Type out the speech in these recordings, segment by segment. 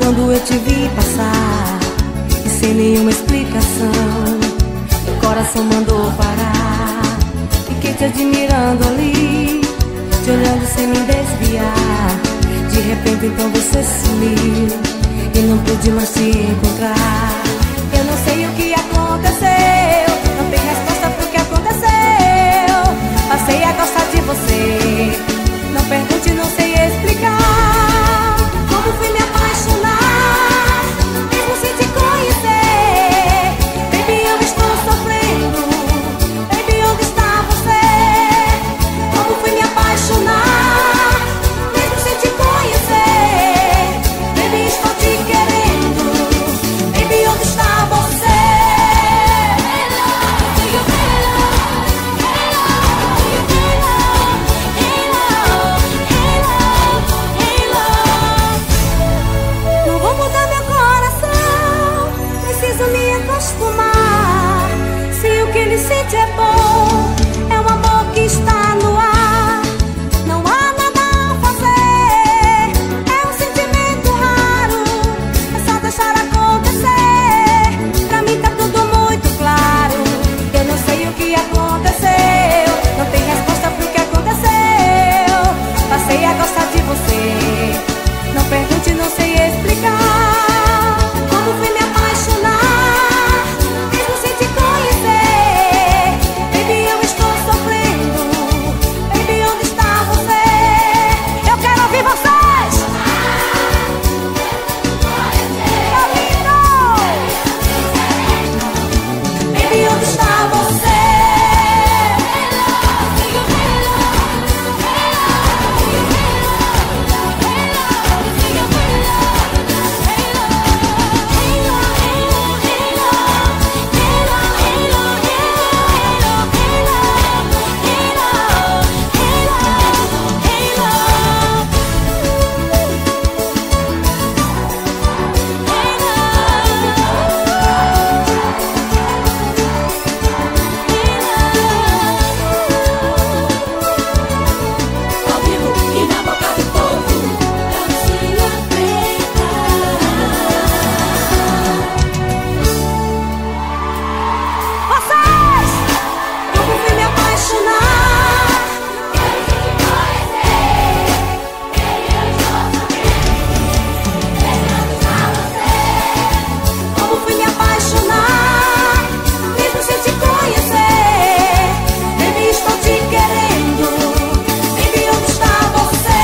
Quando eu te vi passar e sem nenhuma explicação, o coração mandou parar. Fiquei te admirando ali, te olhando sem me desviar. De repente então você sumiu e não pude mais te encontrar. Eu não sei o que aconteceu, não tem resposta pro que aconteceu. Passei a gostar de você, não pergunte, não sei explicar. Como fui me apaixonar, mesmo sem te conhecer. Baby, eu estou sofrendo, baby, onde está você? Como fui me apaixonar, mesmo sem te conhecer. Baby, estou te querendo, baby, onde está você? Não vou mudar meu coração, preciso me acostumar. Se o que ele sente é bom, é um amor que está no ar. Não há nada a fazer, é um sentimento raro, é só deixar acontecer. Pra mim tá tudo muito claro. Eu não sei o que aconteceu, não tem resposta pro que aconteceu. Passei a gostar de você, não pergunte, não sei explicar. Como fui me apaixonar, mesmo sem te conhecer. Baby, eu estou sofrendo, baby, onde está você? Eu quero ouvir vocês! Tá lindo! Baby, onde está você? Ao vivo e na boca do povo, dancinha preta. Vocês! Como fui me apaixonar, como fui me apaixonar, mesmo sem te conhecer. Baby, estou te querendo, baby, onde está você?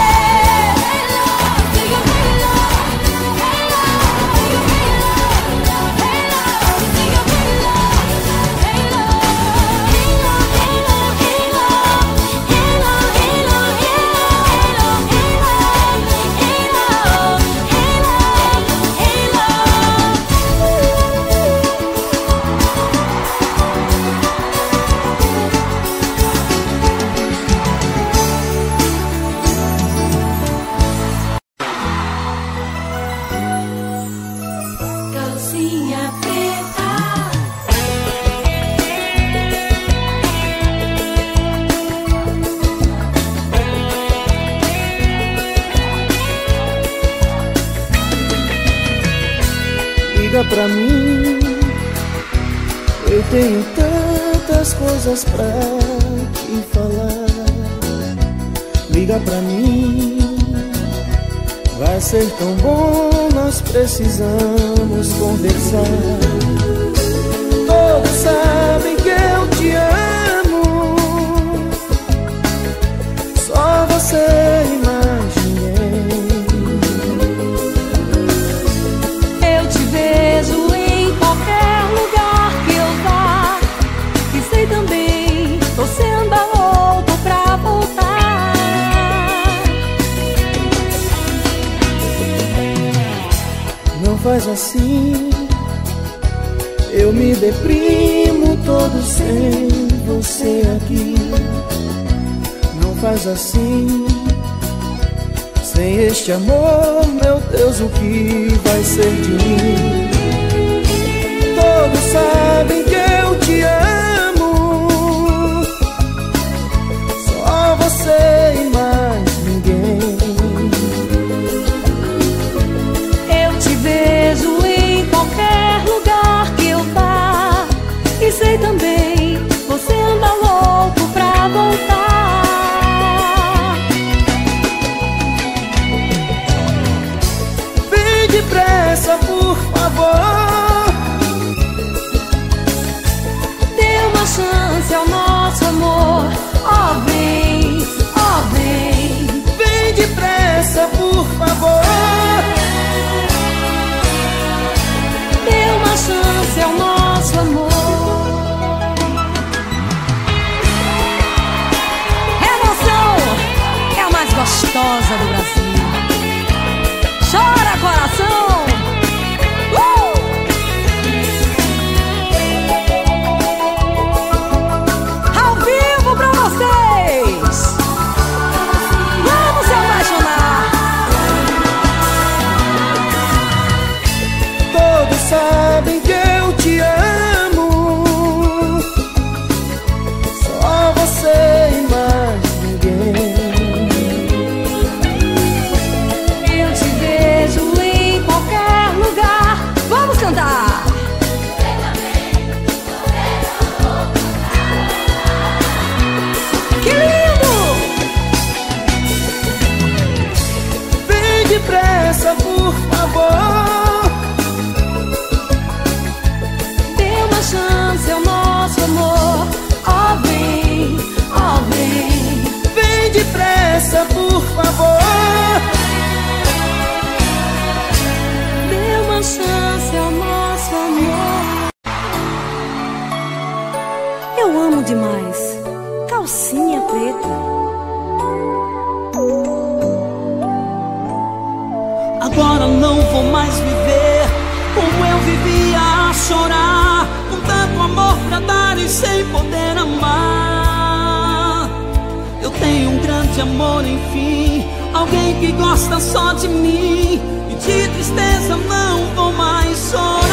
Calcinha preta. Liga pra mim, eu tenho tantas coisas pra te falar. Liga pra mim, vai ser tão bom, nós precisamos conversar. Todos sabem que eu te amo, só você e mais ninguém. Eu te vejo em qualquer lugar que eu vá, e sei também, você anda louco pra voltar. Não faz assim, eu me deprimo todo sem você aqui. Não faz assim, sem este amor, meu Deus, o que vai ser de mim? Todos sabem que eu te amo, só você e mais ninguém. demais. Calcinha preta. Agora não vou mais viver como eu vivia, a chorar, com tanto amor pra dar e sem poder amar. Eu tenho um grande amor, enfim, alguém que gosta só de mim, e de tristeza não vou mais chorar.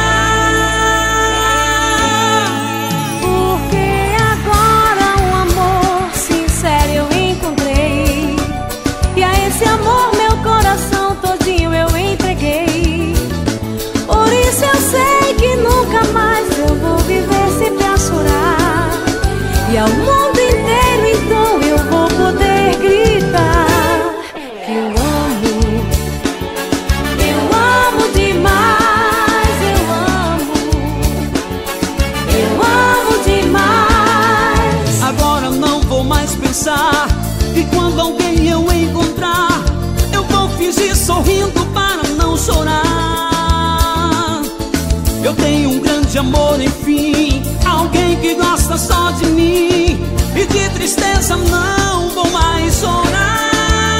Porque agora um amor sincero eu encontrei, e a esse amor meu coração todinho eu entreguei. Por isso eu sei que nunca mais eu vou viver sempre a chorar, e ao mundo inteiro então eu vou poder gritar que eu amo demais, eu amo demais. Agora não vou mais pensar que quando alguém eu encontrar, eu vou fingir sorrindo para não chorar. Eu tenho um grande amor, enfim, alguém que gosta só de mim, e de tristeza não vou mais chorar.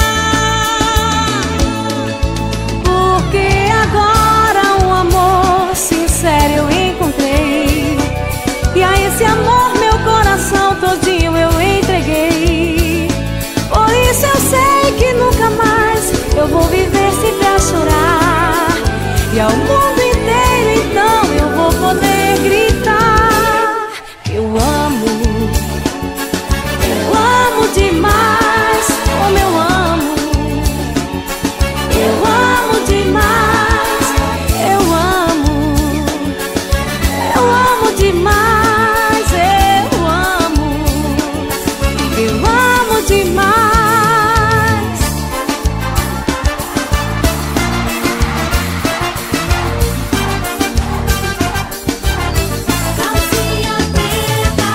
Porque agora um amor sincero eu encontrei, e a esse amor meu coração todinho eu entreguei. Por isso eu sei que nunca mais eu vou viver sempre a chorar, e ao mundo inteiro então eu vou poder gritar que eu amo demais, como eu amo demais, eu amo demais, eu amo demais. Calcinha preta.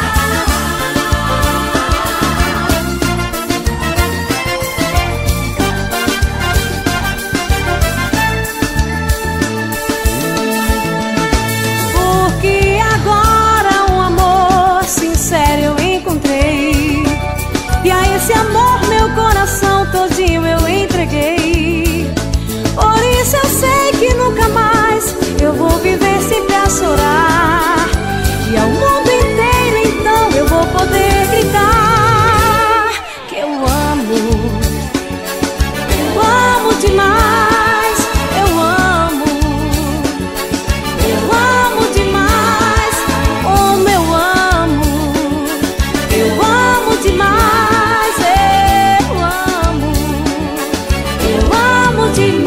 Porque agora um amor sincero eu encontrei, e a esse amor meu coração todinho eu entreguei. Por isso eu sei que nunca mais eu vou viver sempre a chorar, e ao mundo inteiro então eu vou poder gritar que eu amo demais, eu amo demais, como eu amo demais, eu amo demais.